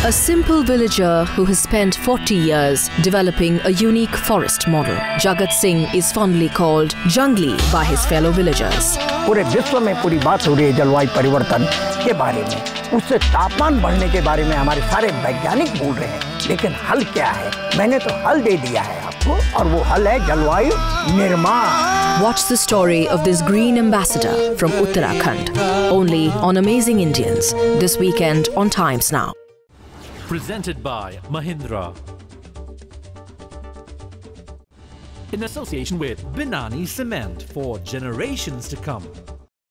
A simple villager who has spent 40 years developing a unique forest model. Jagat Singh is fondly called Jungli by his fellow villagers. पूरे विश्व में पूरी बात हो रही है जलवायु परिवर्तन के बारे में, उससे तापमान बढ़ने के बारे में हमारे सारे वैज्ञानिक बोल रहे हैं, लेकिन हल क्या है? मैंने तो हल दे दिया है आपको, और वो हल है जलवायु निर्माण. Watch the story of this green ambassador from Uttaranchal, only on Amazing Indians, this weekend on Times Now. Presented by Mahindra. In association with Binani Cement for generations to come.